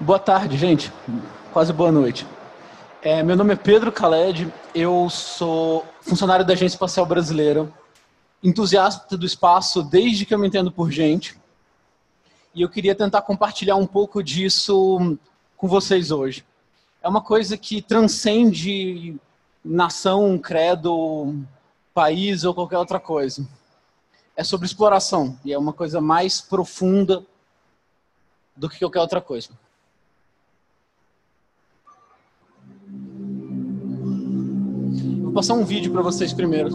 Boa tarde, gente. Quase boa noite. Meu nome é Pedro Khaled, eu sou funcionário da Agência Espacial Brasileira, entusiasta do espaço desde que eu me entendo por gente, e eu queria tentar compartilhar um pouco disso com vocês hoje. É uma coisa que transcende nação, credo, país ou qualquer outra coisa. É sobre exploração, e é uma coisa mais profunda do que qualquer outra coisa. Vou passar um vídeo para vocês primeiro,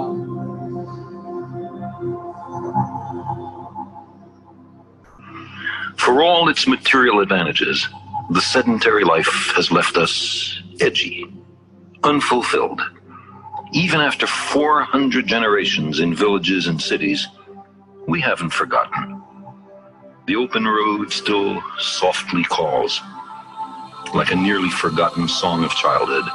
For all its material advantages, the sedentary life has left us edgy, unfulfilled. Even after 400 generations in villages and cities, we haven't forgotten. The open road still softly calls, like a nearly forgotten song of childhood.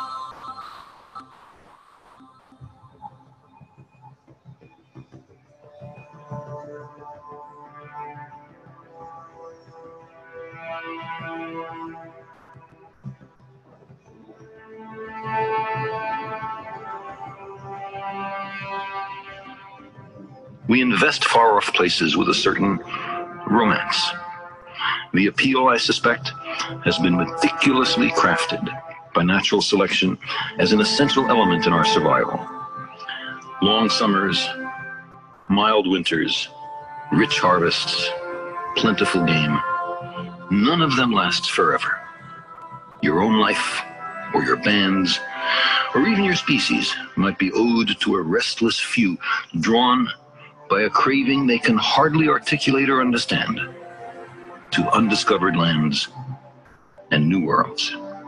We invest far-off places with a certain romance. The appeal, I suspect, has been meticulously crafted by natural selection as an essential element in our survival. Long summers, mild winters, rich harvests, plentiful game. None of them lasts forever. Your own life, or your band's, or even your species might be owed to a restless few, drawn by a craving they can hardly articulate or understand, to undiscovered lands and new worlds.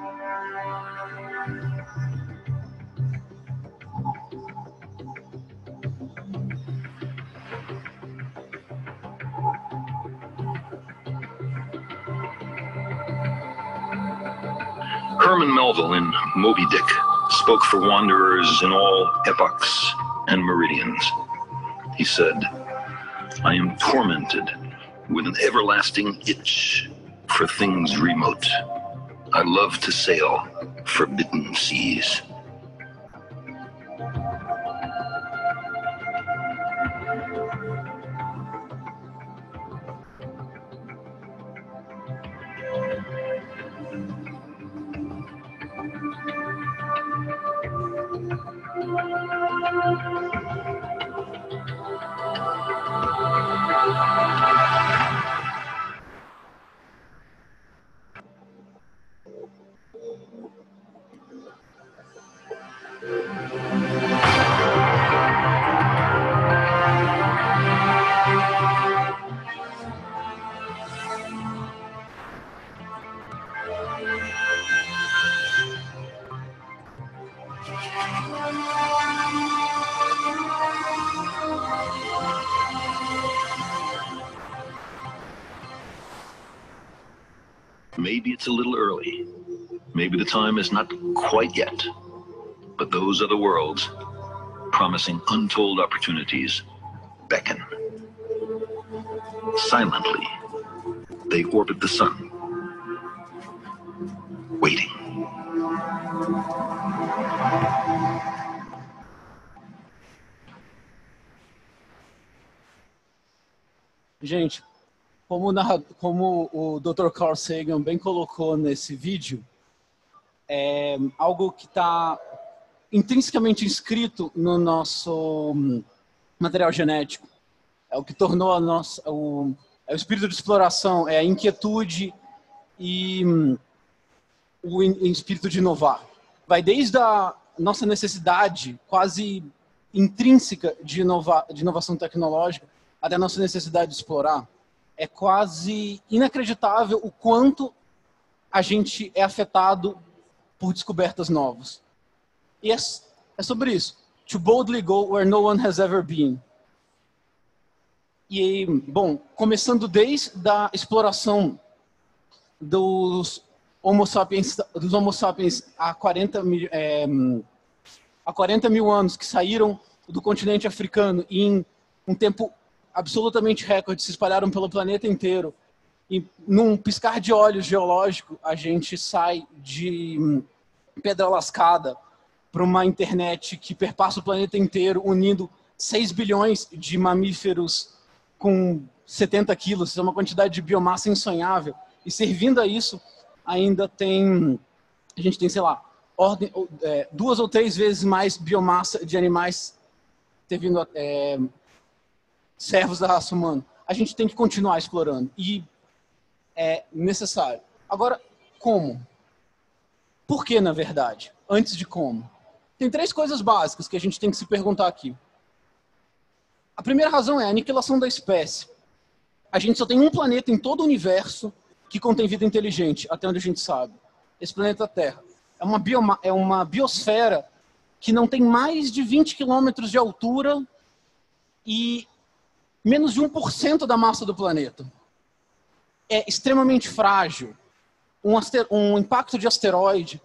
Herman Melville in Moby Dick spoke for wanderers in all epochs and meridians. He said, "I am tormented with an everlasting itch for things remote. I love to sail forbidden seas." Maybe it's a little early. Maybe the time is not quite yet. But those other worlds, promising untold opportunities, beckon. Silently, they orbit the sun, waiting. Gente, como o Dr. Carl Sagan bem colocou nesse vídeo, é algo que está intrinsecamente inscrito no nosso material genético. É o que tornou é o espírito de exploração, é a inquietude e o espírito de inovar. Vai desde a nossa necessidade quase intrínseca de inovação tecnológica até a nossa necessidade de explorar. É quase inacreditável o quanto a gente é afetado por descobertas novas. E é sobre isso. To boldly go where no one has ever been. E, bom, começando desde a exploração dos Homo sapiens há 40 mil anos, que saíram do continente africano e em um tempo absolutamente recorde se espalharam pelo planeta inteiro E num piscar de olhos geológico, a gente sai de pedra lascada para uma internet que perpassa o planeta inteiro, unindo 6 bilhões de mamíferos com 70 quilos. Isso é uma quantidade de biomassa insonhável. E servindo a isso, ainda tem... A gente tem, sei lá, 2 ou 3 vezes mais biomassa de animais vindo servos da raça humana. A gente tem que continuar explorando. E é necessário. Agora, como? Por que, na verdade? Antes de como. Tem 3 coisas básicas que a gente tem que se perguntar aqui. A primeira razão é a aniquilação da espécie. A gente só tem um planeta em todo o universo que contém vida inteligente, até onde a gente sabe. Esse planeta Terra. É uma biosfera que não tem mais de 20 quilômetros de altura e menos de 1% da massa do planeta. É extremamente frágil. Um impacto de asteroide,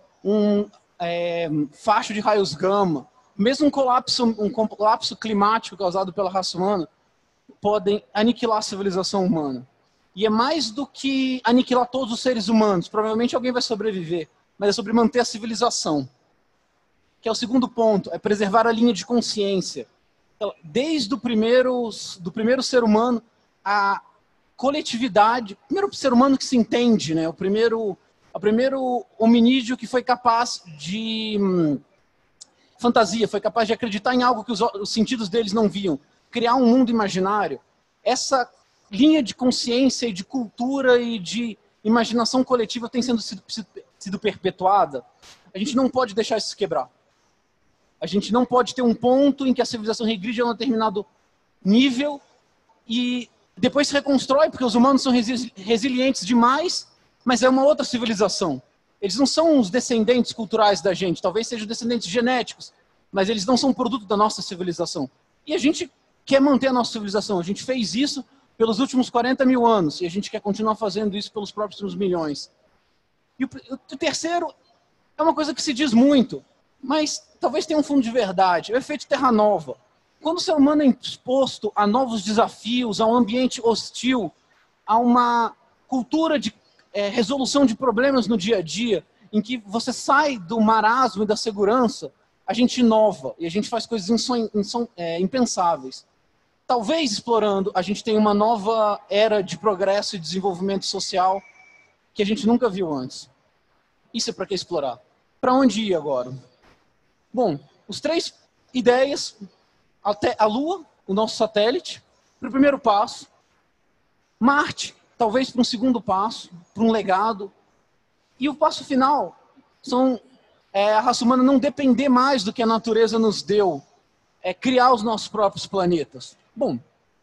facho de raios gama, mesmo um colapso climático causado pela raça humana, podem aniquilar a civilização humana. E é mais do que aniquilar todos os seres humanos. Provavelmente alguém vai sobreviver, mas é sobre manter a civilização. Que é o segundo ponto, é preservar a linha de consciência. Desde o primeiro ser humano, a coletividade, o primeiro ser humano que se entende, né? O primeiro hominídeo que foi capaz de fantasia, foi capaz de acreditar em algo que os sentidos deles não viam, criar um mundo imaginário. Essa linha de consciência e de cultura e de imaginação coletiva tem sido perpetuada. A gente não pode deixar isso se quebrar. A gente não pode ter um ponto em que a civilização regride a um determinado nível e depois se reconstrói, porque os humanos são resilientes demais, mas é uma outra civilização. Eles não são os descendentes culturais da gente, talvez sejam descendentes genéticos, mas eles não são produto da nossa civilização. E a gente quer manter a nossa civilização. A gente fez isso pelos últimos 40 mil anos e a gente quer continuar fazendo isso pelos próximos milhões. E o terceiro é uma coisa que se diz muito, mas talvez tenha um fundo de verdade. É o efeito Terra Nova. Quando o ser humano é exposto a novos desafios, a um ambiente hostil, a uma cultura de resolução de problemas no dia a dia, em que você sai do marasmo e da segurança, a gente inova e a gente faz coisas impensáveis. Talvez explorando, a gente tenha uma nova era de progresso e desenvolvimento social que a gente nunca viu antes. Isso é para que explorar? Para onde ir agora? Bom, os 3 ideias, até a Lua, o nosso satélite, para o primeiro passo. Marte, talvez para um segundo passo, para um legado. E o passo final são a raça humana não depender mais do que a natureza nos deu, criar os nossos próprios planetas. Bom,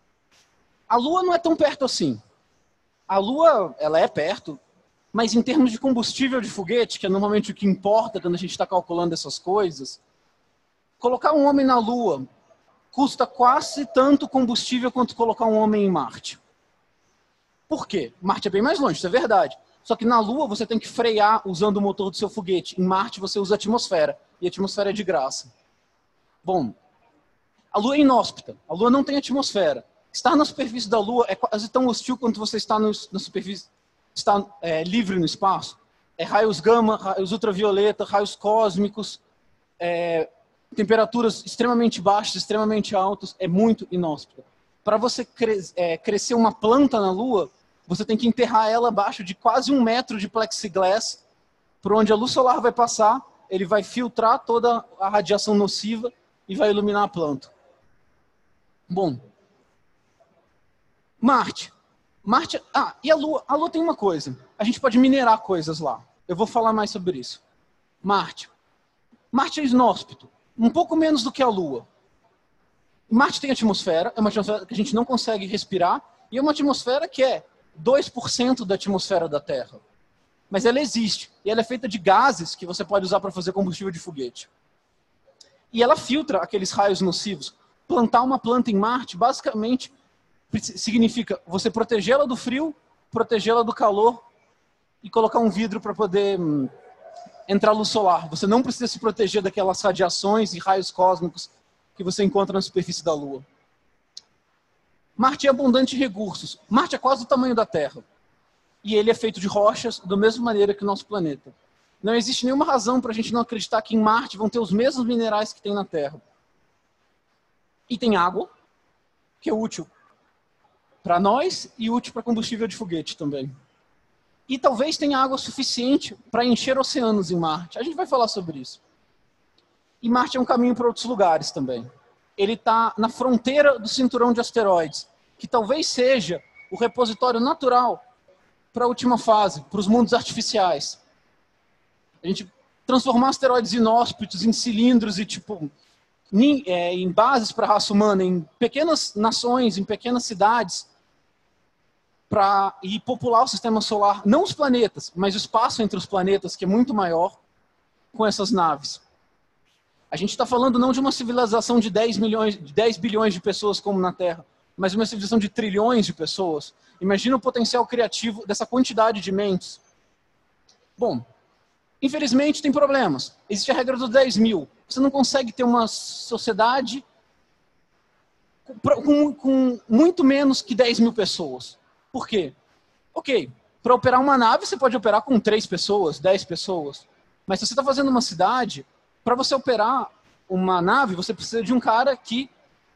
a Lua não é tão perto assim. A Lua, ela é perto, mas em termos de combustível de foguete, que é normalmente o que importa quando a gente está calculando essas coisas, colocar um homem na Lua custa quase tanto combustível quanto colocar um homem em Marte. Por quê? Marte é bem mais longe, isso é verdade. Só que na Lua você tem que frear usando o motor do seu foguete. Em Marte você usa a atmosfera, e a atmosfera é de graça. Bom, a Lua é inóspita, a Lua não tem atmosfera. Estar na superfície da Lua é quase tão hostil quanto você está na superfície, está livre no espaço. Raios gama, raios ultravioleta, raios cósmicos, temperaturas extremamente baixas, extremamente altas, é muito inóspita. Para você crescer uma planta na Lua, você tem que enterrar ela abaixo de quase 1 metro de plexiglass, por onde a luz solar vai passar, ele vai filtrar toda a radiação nociva e vai iluminar a planta. Bom, Marte. E a Lua? A Lua tem uma coisa. A gente pode minerar coisas lá. Eu vou falar mais sobre isso. Marte. Marte é inóspito. Um pouco menos do que a Lua. Marte tem atmosfera. É uma atmosfera que a gente não consegue respirar. E é uma atmosfera que é 2% da atmosfera da Terra. Mas ela existe. E ela é feita de gases que você pode usar para fazer combustível de foguete. E ela filtra aqueles raios nocivos. Plantar uma planta em Marte, basicamente, significa você protegê-la do frio, protegê-la do calor e colocar um vidro para poder entrar luz solar. Você não precisa se proteger daquelas radiações e raios cósmicos que você encontra na superfície da Lua. Marte é abundante em recursos. Marte é quase o tamanho da Terra. e ele é feito de rochas da mesma maneira que o nosso planeta. Não existe nenhuma razão para a gente não acreditar que em Marte vão ter os mesmos minerais que tem na Terra. E tem água, que é útil para nós e útil para combustível de foguete também. E talvez tenha água suficiente para encher oceanos em Marte. A gente vai falar sobre isso. E Marte é um caminho para outros lugares também. Ele está na fronteira do cinturão de asteroides, que talvez seja o repositório natural para a última fase, para os mundos artificiais. A gente transformar asteroides inóspitos em cilindros e em bases para a raça humana, em pequenas nações, em pequenas cidades, e popular o sistema solar, não os planetas, mas o espaço entre os planetas, que é muito maior, com essas naves. A gente está falando não de uma civilização de 10 bilhões de pessoas como na Terra, mas uma civilização de trilhões de pessoas. Imagina o potencial criativo dessa quantidade de mentes. Bom, infelizmente tem problemas. Existe a regra dos 10 mil. Você não consegue ter uma sociedade com muito menos que 10 mil pessoas. Por quê? Ok, para operar uma nave você pode operar com 3 pessoas, 10 pessoas. Mas se você está fazendo uma cidade, para você operar uma nave, você precisa de um cara que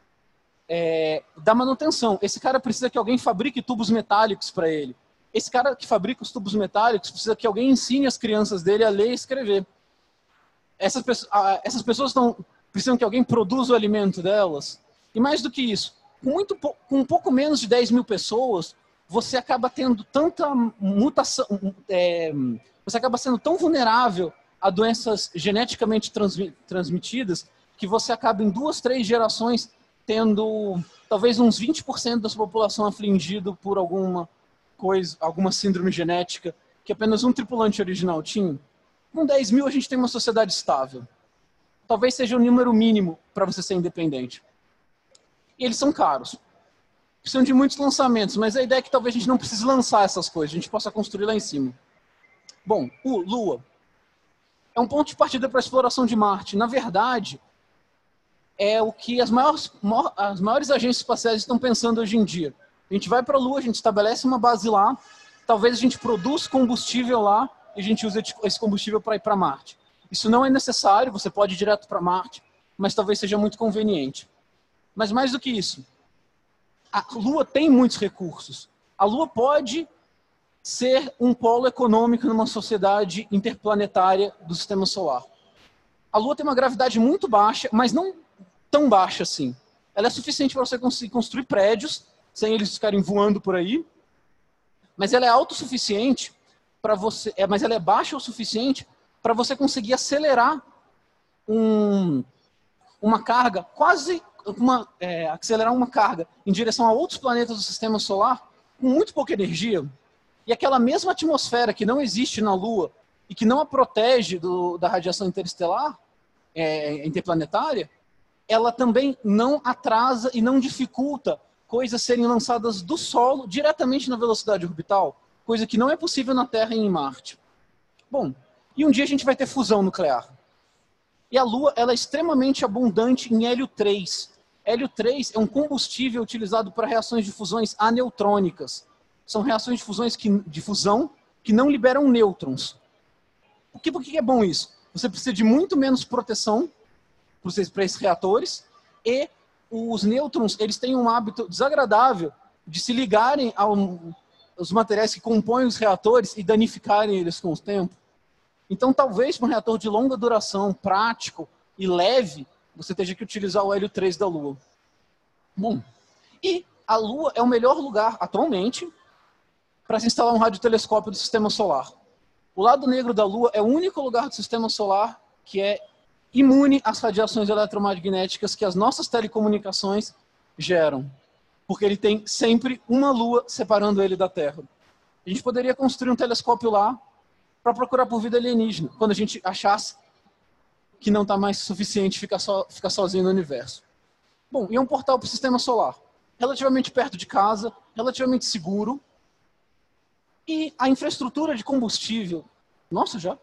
dá manutenção. Esse cara precisa que alguém fabrique tubos metálicos para ele. Esse cara que fabrica os tubos metálicos precisa que alguém ensine as crianças dele a ler e escrever. Essas pessoas precisam que alguém produza o alimento delas. E mais do que isso, com um pouco menos de 10 mil pessoas, você acaba tendo tanta mutação, você acaba sendo tão vulnerável a doenças geneticamente transmitidas que você acaba em 2, 3 gerações tendo talvez uns 20% da sua população afligido por alguma síndrome genética que apenas um tripulante original tinha. Com 10 mil a gente tem uma sociedade estável. Talvez seja o número mínimo para você ser independente. E eles são caros. Precisam de muitos lançamentos, mas a ideia é que talvez a gente não precise lançar essas coisas, a gente possa construir lá em cima. Bom, Lua é um ponto de partida para a exploração de Marte. Na verdade, é o que as maiores agências espaciais estão pensando hoje em dia. A gente vai para a Lua, a gente estabelece uma base lá, talvez a gente produza combustível lá e a gente use esse combustível para ir para Marte. Isso não é necessário, você pode ir direto para Marte, mas talvez seja muito conveniente. Mas mais do que isso, a Lua tem muitos recursos. A Lua pode ser um polo econômico numa sociedade interplanetária do Sistema Solar. A Lua tem uma gravidade muito baixa, mas não tão baixa assim. Ela é suficiente para você conseguir construir prédios, sem eles ficarem voando por aí, mas ela é autossuficiente para você, mas ela é baixa o suficiente para você conseguir acelerar uma carga, acelerar uma carga em direção a outros planetas do Sistema Solar com muito pouca energia. E aquela mesma atmosfera que não existe na Lua e que não a protege da radiação interestelar, interplanetária, ela também não atrasa e não dificulta coisas serem lançadas do solo diretamente na velocidade orbital, coisa que não é possível na Terra e em Marte. Bom, e um dia a gente vai ter fusão nuclear. E a Lua ela é extremamente abundante em hélio 3. Hélio 3 é um combustível utilizado para reações de fusões aneutrônicas. São reações de fusão que não liberam nêutrons. Por que é bom isso? Você precisa de muito menos proteção para esses reatores e os nêutrons eles têm um hábito desagradável de se ligarem aos materiais que compõem os reatores e danificarem eles com o tempo. Então, talvez para um reator de longa duração, prático e leve, você tenha que utilizar o hélio 3 da Lua. Bom, e a Lua é o melhor lugar, atualmente, para se instalar um radiotelescópio do Sistema Solar. O lado negro da Lua é o único lugar do Sistema Solar que é imune às radiações eletromagnéticas que as nossas telecomunicações geram. Porque ele tem sempre uma Lua separando ele da Terra. A gente poderia construir um telescópio lá para procurar por vida alienígena, quando a gente achasse que não está mais suficiente ficar sozinho no universo. Bom, e é um portal para o Sistema Solar. Relativamente perto de casa, relativamente seguro. E a infraestrutura de combustível... Nossa, já?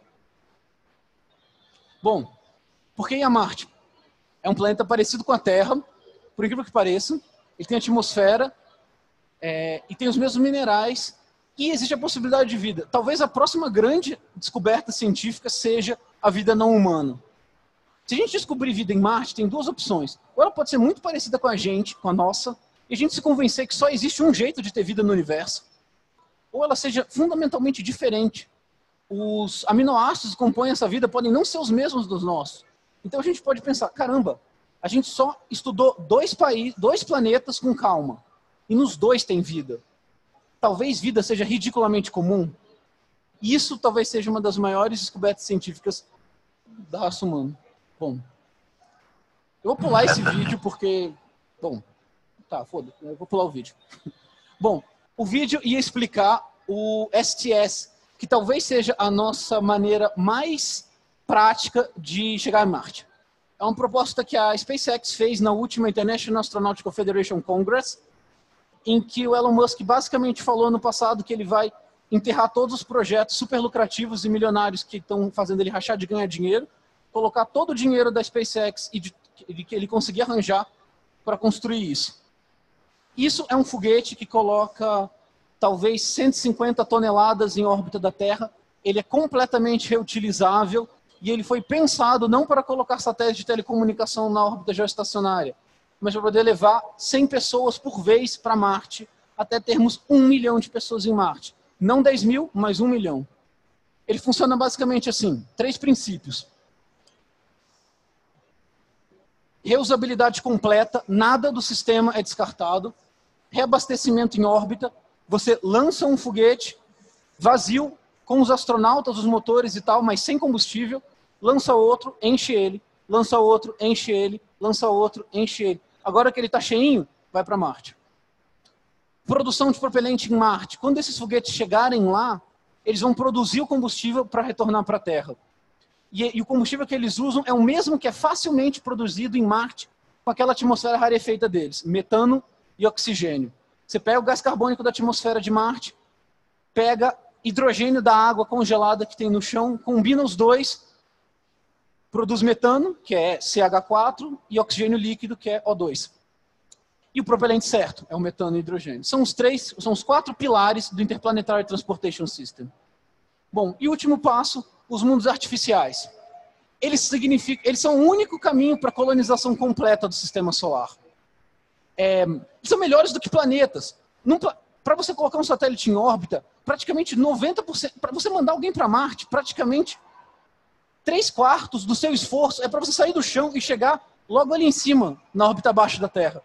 Bom, por que ir a Marte? É um planeta parecido com a Terra, por incrível que pareça. Ele tem atmosfera e tem os mesmos minerais, E existe a possibilidade de vida. Talvez a próxima grande descoberta científica seja a vida não humana. Se a gente descobrir vida em Marte, tem duas opções. Ou ela pode ser muito parecida com a gente, com a nossa, e a gente se convencer que só existe um jeito de ter vida no universo. Ou ela seja fundamentalmente diferente. Os aminoácidos que compõem essa vida podem não ser os mesmos dos nossos. Então a gente pode pensar, caramba, a gente só estudou dois planetas com calma. E nos dois tem vida. Talvez vida seja ridiculamente comum. Isso talvez seja uma das maiores descobertas científicas da raça humana. Bom, eu vou pular esse vídeo porque... Bom, tá, foda-se, eu vou pular o vídeo. Bom, o vídeo ia explicar o STS, que talvez seja a nossa maneira mais prática de chegar a Marte. É uma proposta que a SpaceX fez na última International Astronautical Federation Congress, em que o Elon Musk basicamente falou no passado que ele vai enterrar todos os projetos super lucrativos e milionários que estão fazendo ele rachar de ganhar dinheiro, colocar todo o dinheiro da SpaceX e que ele conseguir arranjar para construir isso. Isso é um foguete que coloca talvez 150 toneladas em órbita da Terra. Ele é completamente reutilizável e ele foi pensado não para colocar satélites de telecomunicação na órbita geoestacionária, mas para poder levar 100 pessoas por vez para Marte, até termos 1 milhão de pessoas em Marte. Não 10 mil, mas 1 milhão. Ele funciona basicamente assim, 3 princípios. Reusabilidade completa, nada do sistema é descartado. Reabastecimento em órbita, você lança um foguete vazio, com os astronautas, os motores e tal, mas sem combustível, lança outro, enche ele, lança outro, enche ele, lança outro, enche ele. Agora que ele está cheinho, vai para Marte. Produção de propelente em Marte. Quando esses foguetes chegarem lá, eles vão produzir o combustível para retornar para a Terra. E o combustível que eles usam é o mesmo que é facilmente produzido em Marte com aquela atmosfera rarefeita deles, metano e oxigênio. Você pega o gás carbônico da atmosfera de Marte, pega hidrogênio da água congelada que tem no chão, combina os dois, produz metano, que é CH4, e oxigênio líquido, que é O2. E o propelente certo é o metano e o hidrogênio. São os 4 pilares do Interplanetary Transportation System. Bom, e o último passo, os mundos artificiais. Eles são o único caminho para a colonização completa do sistema solar. Eles são melhores do que planetas. Para você colocar um satélite em órbita, praticamente 90%, para você mandar alguém para Marte, praticamente 3/4 do seu esforço é para você sair do chão e chegar logo ali em cima, na órbita abaixo da Terra.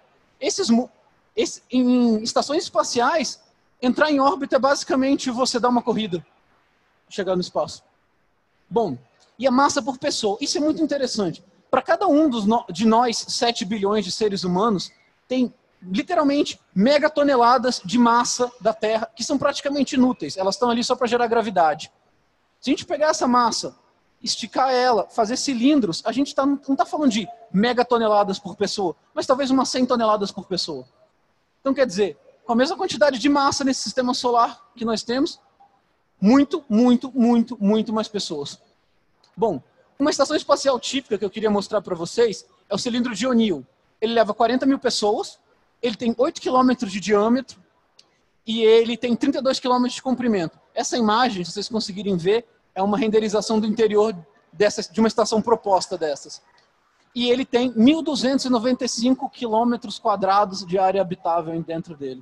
Em estações espaciais, entrar em órbita é basicamente você dar uma corrida, chegar no espaço. Bom, e a massa por pessoa. Isso é muito interessante. Para cada um de nós, 7 bilhões de seres humanos, tem literalmente megatoneladas de massa da Terra que são praticamente inúteis. Elas estão ali só para gerar gravidade. Se a gente pegar essa massa, esticar ela, fazer cilindros, a gente não está falando de megatoneladas por pessoa, mas talvez umas 100 toneladas por pessoa. Então, quer dizer, com a mesma quantidade de massa nesse sistema solar que nós temos, muito mais pessoas. Bom, uma estação espacial típica que eu queria mostrar para vocês é o cilindro de O'Neill. Ele leva 40 mil pessoas, ele tem 8 quilômetros de diâmetro e ele tem 32 quilômetros de comprimento. Essa imagem, se vocês conseguirem ver, é uma renderização do interior de uma estação proposta dessas. E ele tem 1.295 quilômetros quadrados de área habitável dentro dele.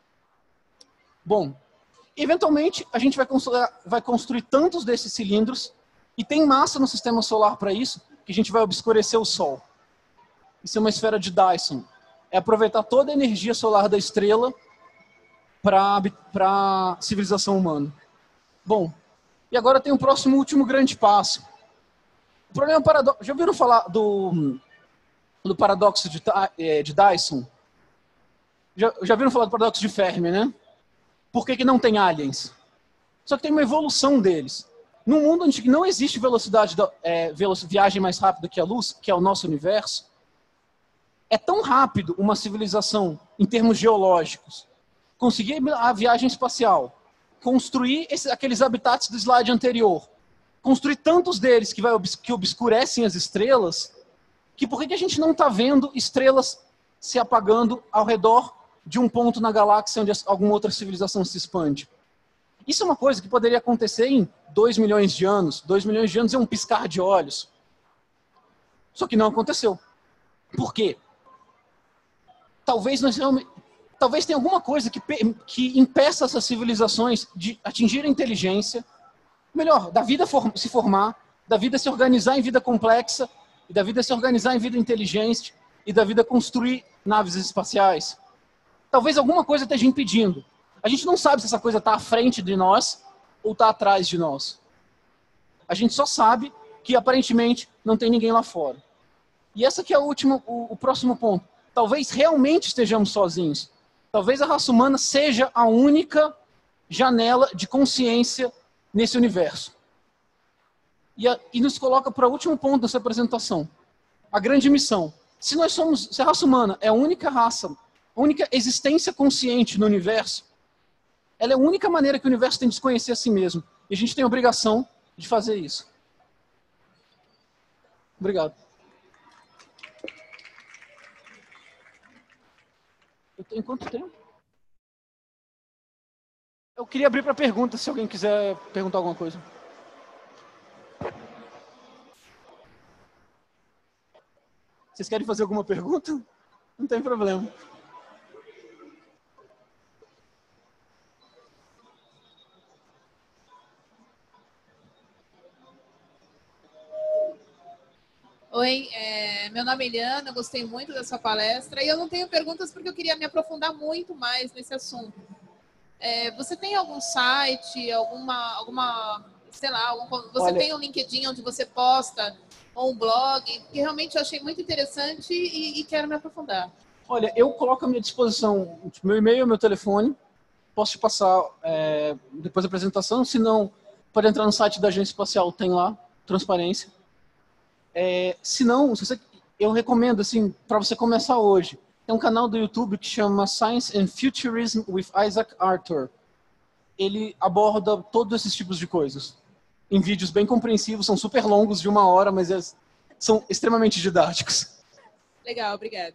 Bom, eventualmente a gente vai construir tantos desses cilindros e tem massa no sistema solar para isso, que a gente vai obscurecer o Sol. Isso é uma esfera de Dyson. É aproveitar toda a energia solar da estrela para a civilização humana. Bom, e agora tem o próximo último grande passo. O problema paradoxo. Já ouviram falar do paradoxo de Dyson? Já ouviram falar do paradoxo de Fermi, né? Por que não tem aliens? Só que tem uma evolução deles. Num mundo onde não existe viagem mais rápida que a luz, que é o nosso universo, é tão rápido uma civilização, em termos geológicos, conseguir a viagem espacial, construir aqueles habitats do slide anterior, construir tantos deles que obscurecem as estrelas, que por que a gente não está vendo estrelas se apagando ao redor de um ponto na galáxia onde alguma outra civilização se expande? Isso é uma coisa que poderia acontecer em 2 milhões de anos. 2 milhões de anos é um piscar de olhos. Só que não aconteceu. Por quê? Talvez tenha alguma coisa que impeça essas civilizações de atingir a inteligência, melhor, da vida se formar, da vida se organizar em vida complexa, e da vida se organizar em vida inteligente, e da vida construir naves espaciais. Talvez alguma coisa esteja impedindo. A gente não sabe se essa coisa está à frente de nós ou está atrás de nós. A gente só sabe que, aparentemente, não tem ninguém lá fora. E essa que é o próximo ponto. Talvez realmente estejamos sozinhos. Talvez a raça humana seja a única janela de consciência nesse universo. E nos coloca para o último ponto dessa apresentação. A grande missão. Se a raça humana é a única raça, a única existência consciente no universo, ela é a única maneira que o universo tem de se conhecer a si mesmo. E a gente tem a obrigação de fazer isso. Obrigado. Eu tenho quanto tempo? Eu queria abrir para perguntas, se alguém quiser perguntar alguma coisa. Vocês querem fazer alguma pergunta? Não tem problema. Oi, meu nome é Eliana, eu gostei muito dessa palestra e eu não tenho perguntas porque eu queria me aprofundar muito mais nesse assunto. Você tem algum site, sei lá, você tem um LinkedIn onde você posta, ou um blog, que realmente eu achei muito interessante e quero me aprofundar. Olha, eu coloco à minha disposição meu e-mail, meu telefone, posso te passar depois da apresentação, se não, pode entrar no site da Agência Espacial, tem lá, transparência. Se não, eu recomendo, assim, para você começar hoje, tem um canal do YouTube que chama Science and Futurism with Isaac Arthur. Ele aborda todos esses tipos de coisas. Em vídeos bem compreensivos, são super longos, de 1 hora, mas são extremamente didáticos. Legal, obrigada.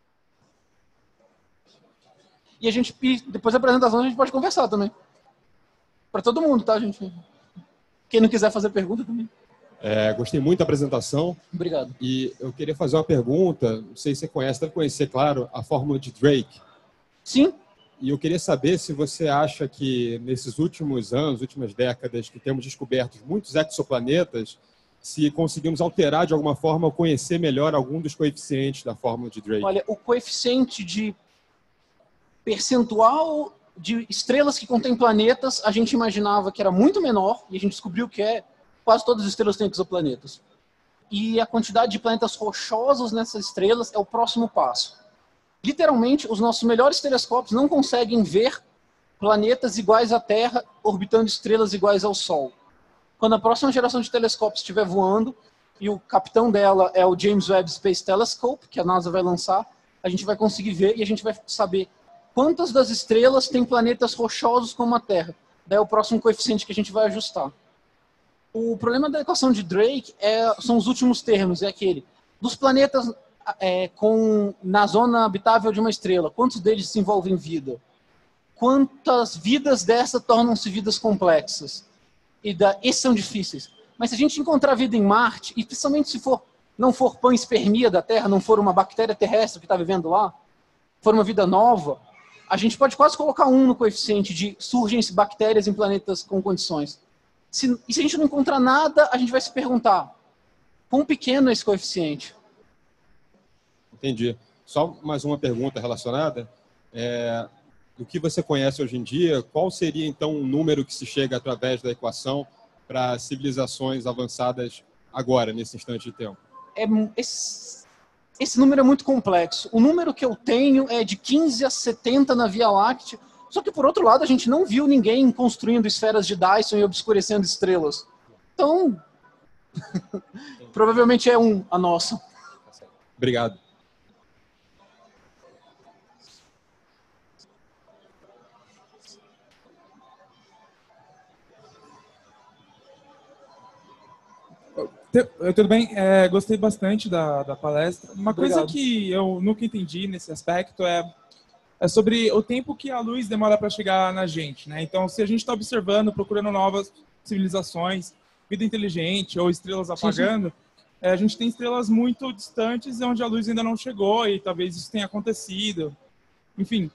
E depois da apresentação a gente pode conversar também. Para todo mundo, tá, gente? Quem não quiser fazer pergunta também. Gostei muito da apresentação. Obrigado. E eu queria fazer uma pergunta, não sei se você conhece, deve conhecer, claro, a fórmula de Drake. Sim. E eu queria saber se você acha que nesses últimos anos, últimas décadas, que temos descoberto muitos exoplanetas, se conseguimos alterar de alguma forma ou conhecer melhor algum dos coeficientes da fórmula de Drake. Olha, o coeficiente de percentual de estrelas que contêm planetas, a gente imaginava que era muito menor, e a gente descobriu que quase todas as estrelas têm exoplanetas. E a quantidade de planetas rochosos nessas estrelas é o próximo passo. Literalmente, os nossos melhores telescópios não conseguem ver planetas iguais à Terra orbitando estrelas iguais ao Sol. Quando a próxima geração de telescópios estiver voando, e o capitão dela é o James Webb Space Telescope, que a NASA vai lançar, a gente vai conseguir ver e a gente vai saber quantas das estrelas têm planetas rochosos como a Terra. Daí é o próximo coeficiente que a gente vai ajustar. O problema da equação de Drake são os últimos termos, é aquele dos planetas na zona habitável de uma estrela, quantos deles se envolvem em vida? Quantas vidas dessa tornam-se vidas complexas? Esses são difíceis. Mas se a gente encontrar vida em Marte, e principalmente se não for panspermia da Terra, não for uma bactéria terrestre que está vivendo lá, for uma vida nova, a gente pode quase colocar 1 no coeficiente de surgem bactérias em planetas com condições. E se a gente não encontrar nada, a gente vai se perguntar, quão pequeno é esse coeficiente? Entendi. Só mais uma pergunta relacionada. Do que você conhece hoje em dia, qual seria então o número que se chega através da equação para civilizações avançadas agora, nesse instante de tempo? Esse número é muito complexo. O número que eu tenho é de 15 a 70 na Via Láctea, só que, por outro lado, a gente não viu ninguém construindo esferas de Dyson e obscurecendo estrelas. Então, provavelmente é a nossa. Obrigado. Tudo bem, gostei bastante da palestra. Uma Obrigado. coisa que eu nunca entendi nesse aspecto é é sobre o tempo que a luz demora para chegar na gente, né? Então, se a gente está observando, procurando novas civilizações, vida inteligente ou estrelas apagando, a gente tem estrelas muito distantes onde a luz ainda não chegou e talvez isso tenha acontecido. Enfim,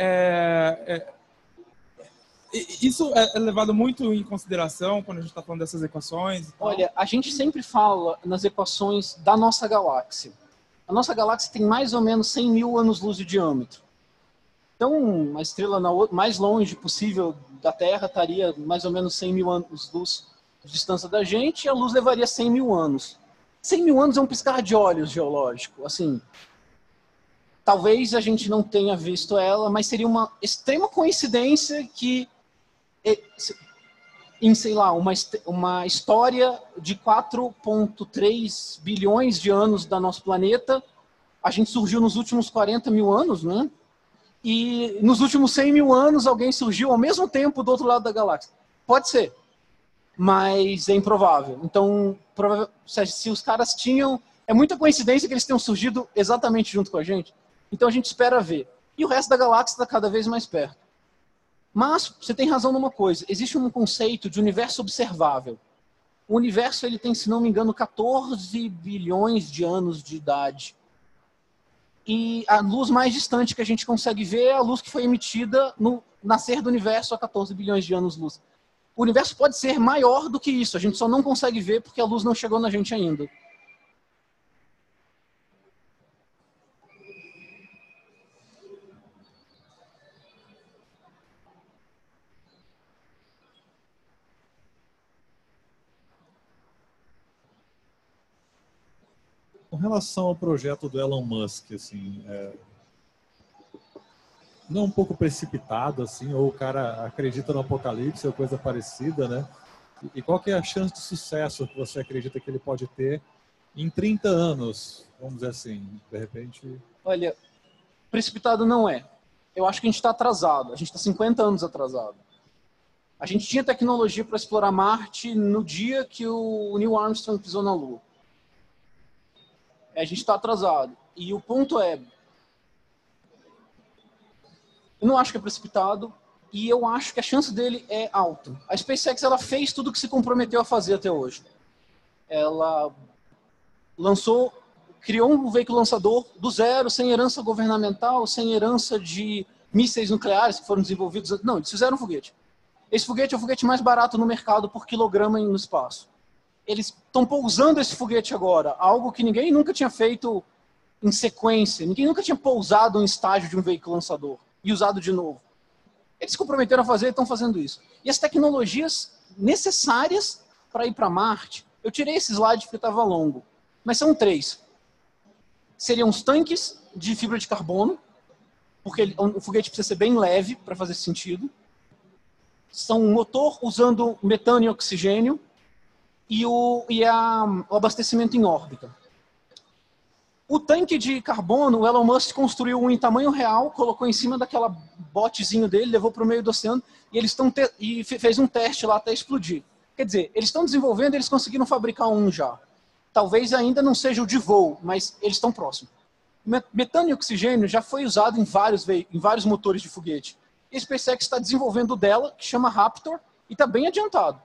isso é levado muito em consideração quando a gente está falando dessas equações e tal? Olha, a gente sempre fala nas equações da nossa galáxia. A nossa galáxia tem mais ou menos 100 mil anos-luz de diâmetro. Então, uma estrela mais longe possível da Terra estaria mais ou menos 100 mil anos-luz de distância da gente, e a luz levaria 100 mil anos. 100 mil anos é um piscar de olhos geológico. Assim, talvez a gente não tenha visto ela, mas seria uma extrema coincidência que, em, sei lá, uma história de 4,3 bilhões de anos da nosso planeta, a gente surgiu nos últimos 40 mil anos, né? E nos últimos 100 mil anos alguém surgiu ao mesmo tempo do outro lado da galáxia. Pode ser, mas é improvável. Então, se os caras tinham... É muita coincidência que eles tenham surgido exatamente junto com a gente. Então a gente espera ver. E o resto da galáxia está cada vez mais perto. Mas você tem razão numa coisa. Existe um conceito de universo observável. O universo ele tem, se não me engano, 14 bilhões de anos de idade. E a luz mais distante que a gente consegue ver é a luz que foi emitida no nascer do universo há 14 bilhões de anos-luz. O universo pode ser maior do que isso, a gente só não consegue ver porque a luz não chegou na gente ainda. Com relação ao projeto do Elon Musk, assim, não é um pouco precipitado, assim, ou o cara acredita no apocalipse ou coisa parecida, né? E qual que é a chance de sucesso que você acredita que ele pode ter em 30 anos, vamos dizer assim, de repente? Olha, precipitado não é. Eu acho que a gente está atrasado, a gente está 50 anos atrasado. A gente tinha tecnologia para explorar Marte no dia que o Neil Armstrong pisou na Lua. A gente está atrasado. E o ponto é, eu não acho que é precipitado e eu acho que a chance dele é alta. A SpaceX ela fez tudo o que se comprometeu a fazer até hoje. Ela criou um veículo lançador do zero, sem herança governamental, sem herança de mísseis nucleares que foram desenvolvidos. Não, eles fizeram um foguete. Esse foguete é o foguete mais barato no mercado por quilograma no espaço. Eles estão pousando esse foguete agora, algo que ninguém nunca tinha feito em sequência, ninguém nunca tinha pousado em estágio de um veículo lançador e usado de novo. Eles se comprometeram a fazer e estão fazendo isso. E as tecnologias necessárias para ir para Marte, eu tirei esse slide porque estava longo, mas são 3. Seriam os tanques de fibra de carbono, porque o foguete precisa ser bem leve para fazer sentido. São um motor usando metano e oxigênio, e o abastecimento em órbita. O tanque de carbono, o Elon Musk construiu um em tamanho real, colocou em cima daquela botezinho dele, levou para o meio do oceano, e fez um teste lá até explodir. Quer dizer, eles estão desenvolvendo, eles conseguiram fabricar um já. Talvez ainda não seja o de voo, mas eles estão próximos. Metano e oxigênio já foi usado em vários motores de foguete. E a SpaceX está desenvolvendo o dela, que chama Raptor, e está bem adiantado.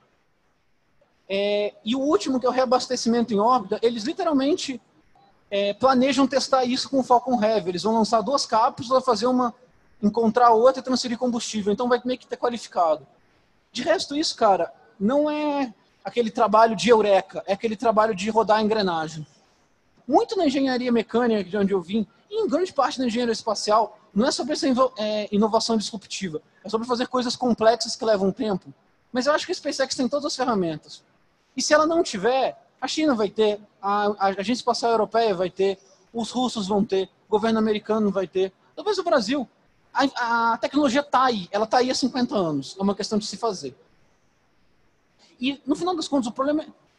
E o último, que é o reabastecimento em órbita, eles literalmente planejam testar isso com o Falcon Heavy. Eles vão lançar 2 cápsulas, fazer encontrar outra e transferir combustível. Então vai meio que ter qualificado. De resto, isso, cara, não é aquele trabalho de eureka, é aquele trabalho de rodar a engrenagem. Muito na engenharia mecânica, de onde eu vim, e em grande parte na engenharia espacial, não é sobre essa inovação disruptiva. É sobre fazer coisas complexas que levam tempo. Mas eu acho que a SpaceX tem todas as ferramentas. E se ela não tiver, a China vai ter, a Agência Espacial Europeia vai ter, os russos vão ter, o governo americano vai ter, talvez o Brasil. A tecnologia está aí, ela está aí há 50 anos, é uma questão de se fazer. E, no final das contas, o problema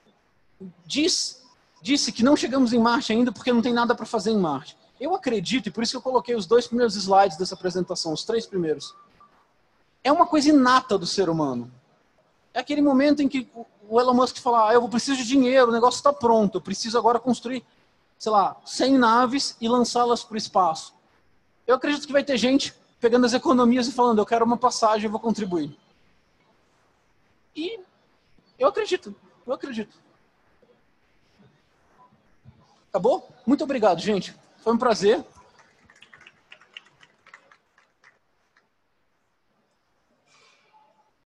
disse que não chegamos em Marte ainda porque não tem nada para fazer em Marte. Eu acredito, e por isso que eu coloquei os 2 primeiros slides dessa apresentação, os 3 primeiros. É uma coisa inata do ser humano. É aquele momento em que o Elon Musk fala, eu preciso de dinheiro, o negócio está pronto, eu preciso agora construir, sei lá, 100 naves e lançá-las para o espaço. eu acredito que vai ter gente pegando as economias e falando, eu quero uma passagem, eu vou contribuir. E eu acredito. Acabou? Muito obrigado, gente. Foi um prazer.